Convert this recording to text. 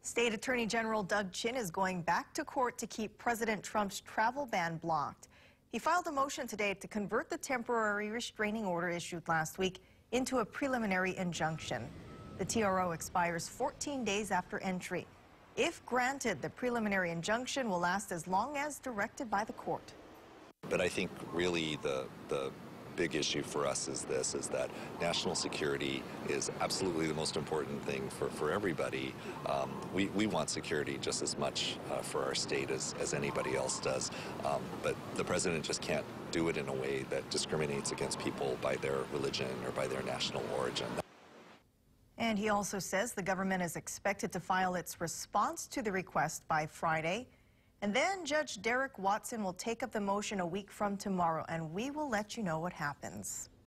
State Attorney General Doug Chin is going back to court to keep President Trump's travel ban blocked. He filed a motion today to convert the temporary restraining order issued last week into a preliminary injunction. The TRO expires 14 days after entry. If granted, the preliminary injunction will last as long as directed by the court. But I think really the big issue for us is that national security is absolutely the most important thing for everybody. We want security just as much for our state as anybody else does, but the president just can't do it in a way that discriminates against people by their religion or by their national origin. And he also says the government is expected to file its response to the request by Friday. And then Judge Derek Watson will take up the motion a week from tomorrow, and we will let you know what happens.